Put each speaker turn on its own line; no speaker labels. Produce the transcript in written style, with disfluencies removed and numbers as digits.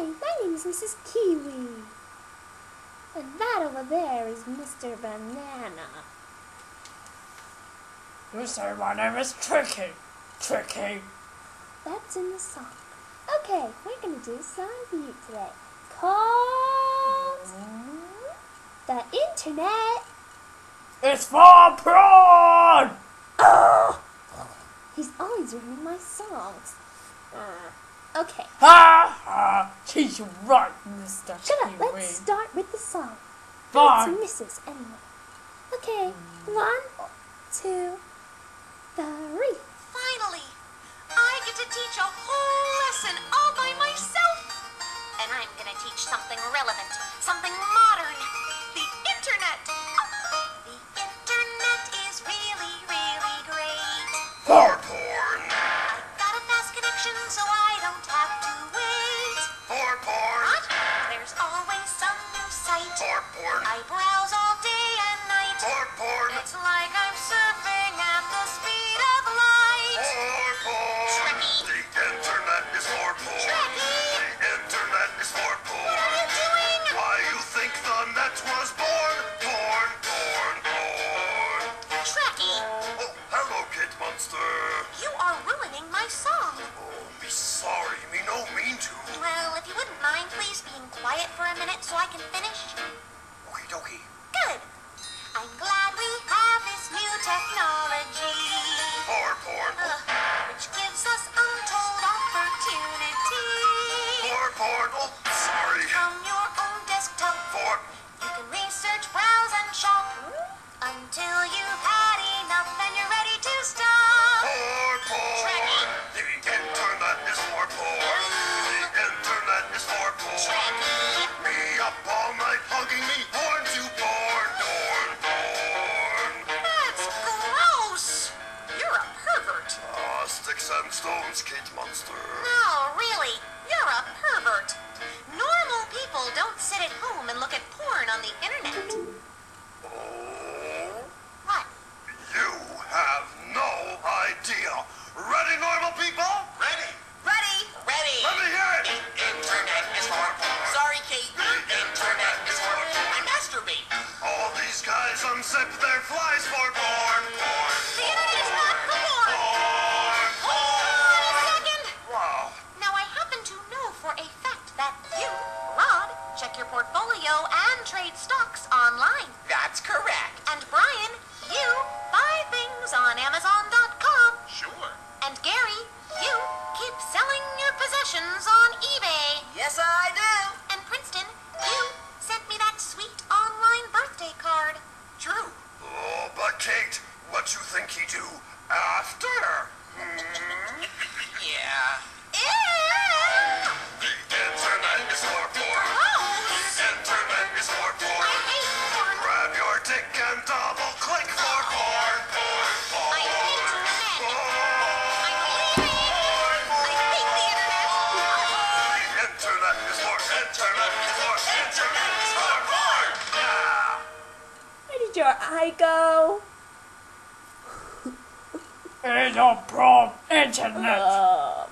Hi, my name is Mrs. Kiwi. And that over there is Mr. Banana.
You say my name is Tricky. Tricky.
That's in the song. Okay, we're going to do a song for you today called The Internet.
It's for prawn!
He's always reading my songs. Okay.
Ha ha! She's right, Mr.
Shut up,
Kiwi.
let's start with the song.
Fine.
It's Mrs. anyway. Okay, 1, 2, 3.
Finally, I get to teach a whole lesson all by myself. And I'm going to teach something relevant, something modern. The internet. The internet is really, really great.
For porn.
I've got a fast connection so I don't have to wait.
For porn.
What? There's always some new site.
For porn.
I browse all day and night.
For porn.
It's like I'm surfing at the speed of light.
For porn.
Trekkie.
The internet is for porn.
Trekkie.
The internet is for porn.
What are you doing?
Why you think the net was born? Porn, porn, porn.
Trekkie,
Oh, hello, Kid Monster.
you are ruining my song.
Oh, me sorry, me no mean to.
Well, if you wouldn't mind please being quiet for a minute so I can finish.
Okie dokie.
Good. I'm glad we have this new technology,
For porn.
which gives us untold opportunity.
For porn. Oh, sorry.
From your own desktop,
For
you can research, browse, and shop until you've had enough and you're ready to stop.
porn.
Trekkie.
The internet is for porn. The internet is for porn.
Trekkie.
Me up all night hugging me porn to porn, porn, porn.
That's gross. You're a pervert.
Sticks and stones, Kid Monster.
No, really, you're a pervert. Normal people don't sit at home and look at porn on the internet.
Oh,
What?
you have no idea. Ready, normal people? Ready.
Ready? Ready.
Let me hear it.
Internet is for porn. Sorry, Kate.
Internet is for porn.
I masturbate.
All these guys unzip their flies for porn, porn,
The internet is not for porn.
porn.
Hold on a second.
Wow.
Now, I happen to know for a fact that you, Rod, check your portfolio and trade stocks online.
That's correct.
And Brian, you buy things on Amazon.com.
Sure.
And Gary, you keep selling your possessions on eBay.
Yes, I do.
And Princeton, you sent me that sweet online birthday card.
True.
Oh, but Kate, what you think he do after?
Yeah.
Ew!
The internet is for porn.
Gross!
The internet is for
I
porn.
hate porn.
Grab your dick and double click for porn, porn, porn.
I hate men.
Porn.
I'm leaving. I hate the internet.
The internet is for porn. Yeah.
Where did your eye go?
It's a prawn internet.